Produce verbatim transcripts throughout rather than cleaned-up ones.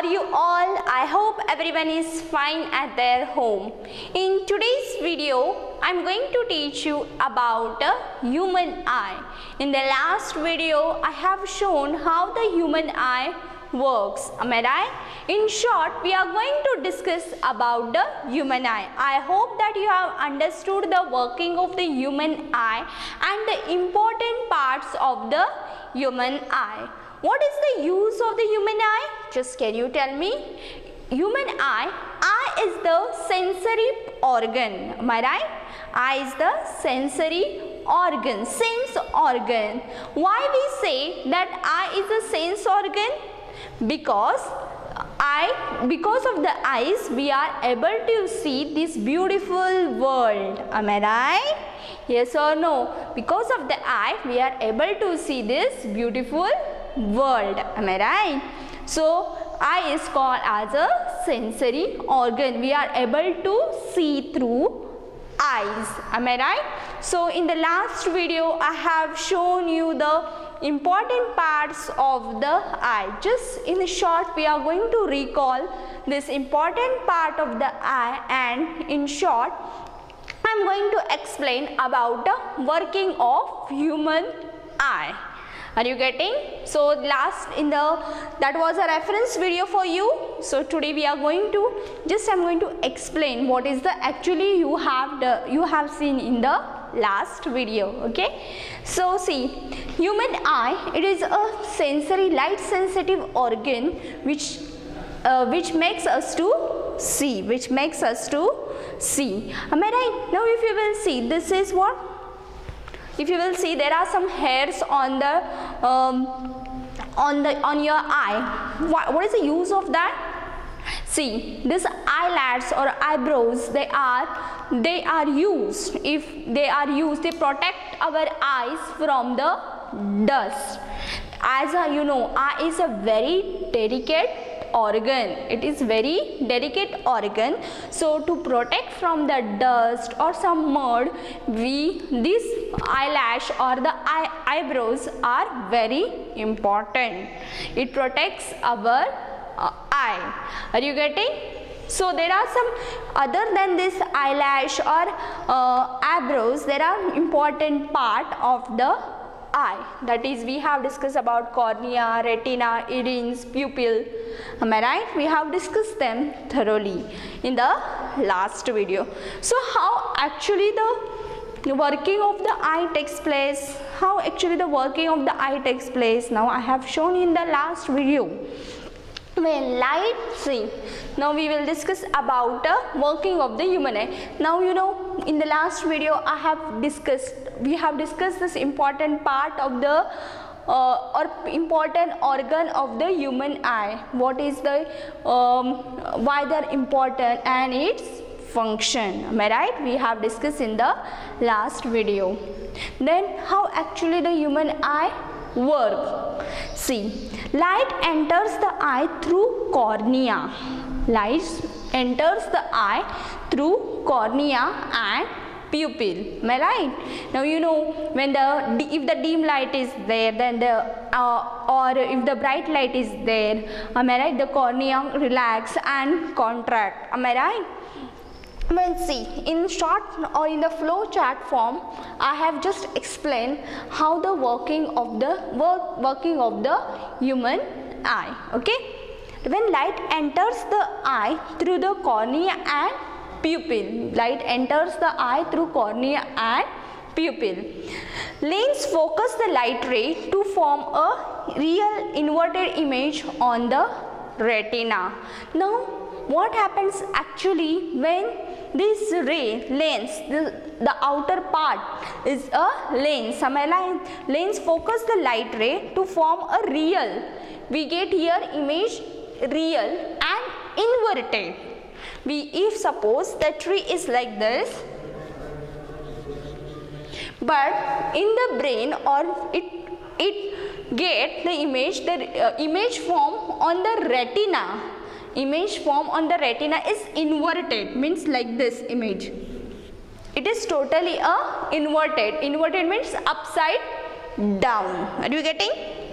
are you all? I hope everyone is fine at their home. In today's video, I am going to teach you about a human eye. In the last video, I have shown how the human eye works. Am I right? In short, we are going to discuss about the human eye. I hope that you have understood the working of the human eye and the important parts of the human eye. What is the use of the human eye? Just can you tell me? Human eye, eye is the sensory organ. Am I right? Eye is the sensory organ, sense organ. Why we say that eye is a sense organ? Because eye, because of the eyes, we are able to see this beautiful world. Am I right? Yes or no? Because of the eye, we are able to see this beautiful world. Am I right? So eye is called as a sensory organ. We are able to see through eyes. Am I right? So in the last video, I have shown you the important parts of the eye. Just in short, we are going to recall this important part of the eye, and in short, I am going to explain about the working of human eye. Are you getting? So last in the that was a reference video for you. So today we are going to just I'm going to explain what is the actually you have the you have seen in the last video. Okay. So see, human eye, it is a sensory light sensitive organ which uh, which makes us to see, which makes us to see. Am I right? Now if you will see, this is what. If you will see, there are some hairs on the um, on the on your eye. What, what is the use of that? See, this eyelads or eyebrows, they are they are used. If they are used, they protect our eyes from the dust. As a, you know, eye is a very delicate organ. It is very delicate organ. So to protect from the dust or some mud, we this eyelash or the eye, eyebrows are very important. It protects our uh, eye. Are you getting? So there are some other than this eyelash or uh, eyebrows, there are important part of the eye. That is, we have discussed about cornea, retina, iris, pupil. Am I right? We have discussed them thoroughly in the last video. So how actually the working of the eye takes place? How actually the working of the eye takes place? Now I have shown in the last video. When light, see, now we will discuss about the working of the human eye. Now you know, in the last video I have discussed, we have discussed this important part of the uh, or important organ of the human eye. What is the, um, why they are important and its function. Am I right? We have discussed in the last video. Then how actually the human eye work? See, light enters the eye through cornea. Light enters the eye through cornea and pupil. Am I right? Now you know, when the if the dim light is there, then the uh, or if the bright light is there, am I right? The cornea relax and contract. Am I right? Well, see, in short or in the flow chart form, I have just explained how the working of the work working of the human eye. Okay, when light enters the eye through the cornea and pupil, light enters the eye through cornea and pupil. Lens focus the light ray to form a real inverted image on the retina. Now, what happens actually when this ray, lens, the, the outer part is a lens. Am I right? Lens focus the light ray to form a real. We get here image real and inverted. We, if suppose the tree is like this, but in the brain or it it get the image, the uh, image form on the retina. Image form on the retina is inverted, means like this image. It is totally a inverted. Inverted means upside down. Are you getting?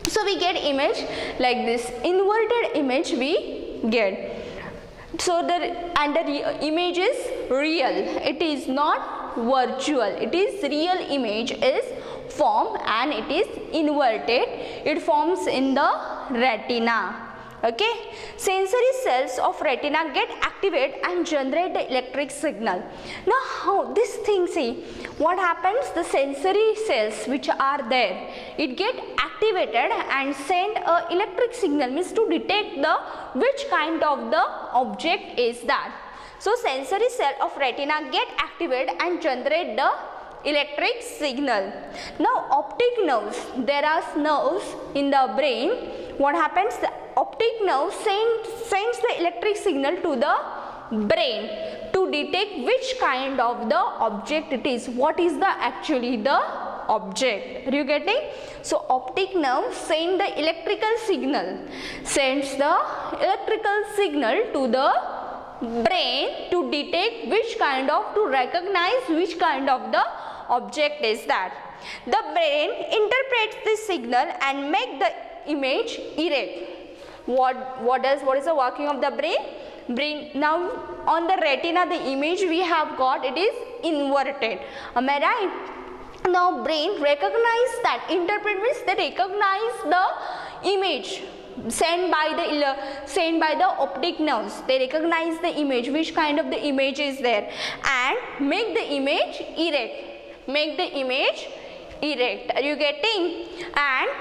So we get image like this, inverted image we get. So the and the image is real, it is not virtual, it is real image is formed and it is inverted, it forms in the retina. Okay, sensory cells of retina get activated and generate the electric signal. Now how this thing, see what happens, the sensory cells which are there, it get activated and send a electric signal, means to detect the which kind of the object is that. So sensory cell of retina get activated and generate the electric signal. Now optic nerves, there are nerves in the brain. What happens, the optic nerve send, sends the electric signal to the brain to detect which kind of the object it is, what is the actually the object. Are you getting? So optic nerve send the electrical signal, sends the electrical signal to the brain to detect which kind of, to recognize which kind of the object is that. The brain interprets this signal and make the image erect. What what does what is the working of the brain? Brain now on the retina, the image we have got, it is inverted. Am I right? Now brain recognize that, interpret means they recognize the image sent by the sent by the optic nerves. They recognize the image, which kind of the image is there, and make the image erect. Make the image erect. Are you getting? And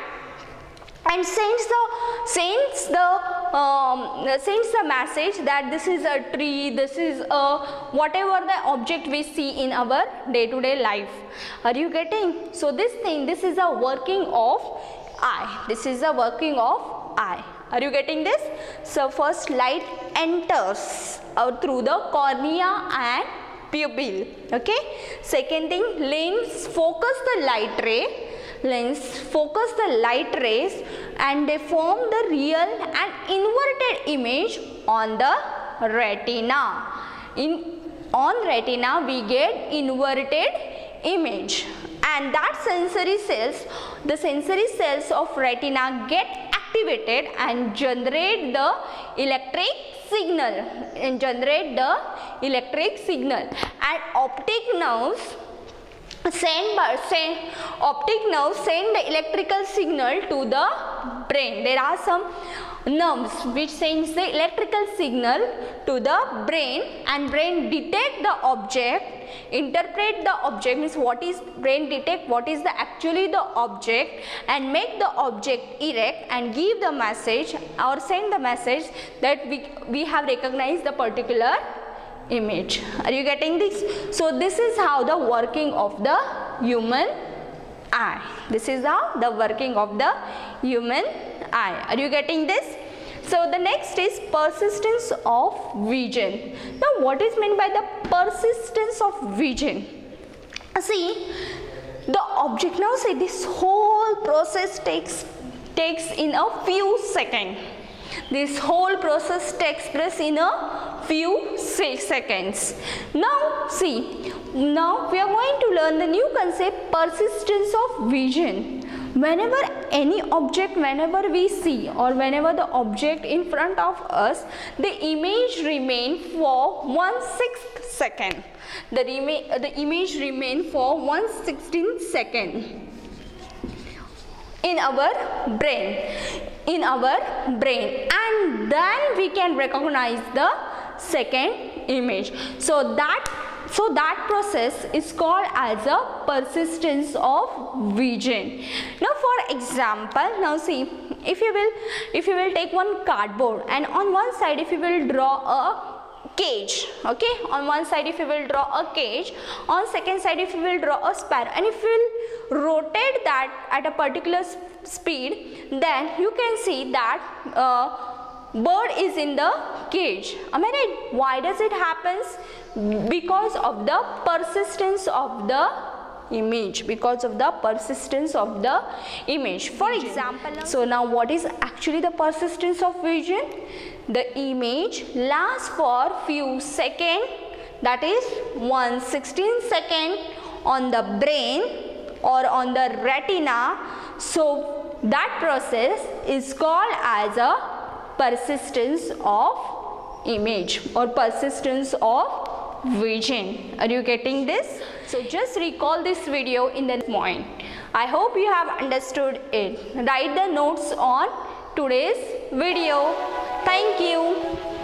and sends the sends the um, sends the message that this is a tree, this is a whatever the object we see in our day-to-day life. Are you getting? So this thing, this is a working of eye. This is the working of eye. Are you getting this? So first light enters out through the cornea and pupil. Okay. Second thing, lens focus the light ray. Lens focus the light rays and they form the real and inverted image on the retina. In on retina we get inverted image, and that sensory cells, the sensory cells of retina get activated and generate the electric signal and generate the electric signal and optic nerves send by send optic nerves send the electrical signal to the brain. There are some nerves which sends the electrical signal to the brain, and brain detect the object, interpret the object, means what is brain detect what is the actually the object, and make the object erect and give the message or send the message that we we have recognized the particular image. Are you getting this? So this is how the working of the human eye. This is how the working of the human eye. Are you getting this? So the next is persistence of vision. Now what is meant by the persistence of vision? See, the object, now say this whole process takes takes in a few seconds. This whole process takes place in a few seconds. Now see, now we are going to learn the new concept, persistence of vision. Whenever any object, whenever we see or whenever the object in front of us, the image remain for one sixth second. The, remain, uh, the image remain for one sixteenth second in our brain. In our brain, and then we can recognize the second image. So that so that process is called as a persistence of vision. Now for example, now see, if you will if you will take one cardboard, and on one side if you will draw a cage, okay, on one side if you will draw a cage, on second side if you will draw a sparrow, and if you will rotate that at a particular speed, then you can see that uh, bird is in the cage. Am I right? Why does it happens? Because of the persistence of the image, because of the persistence of the image. For example, so now what is actually the persistence of vision? The image lasts for few seconds, that is one sixteenth second on the brain or on the retina. So that process is called as a persistence of image or persistence of vision. Are you getting this? So just recall this video in the point. I hope you have understood it. Write the notes on today's video. Thank you.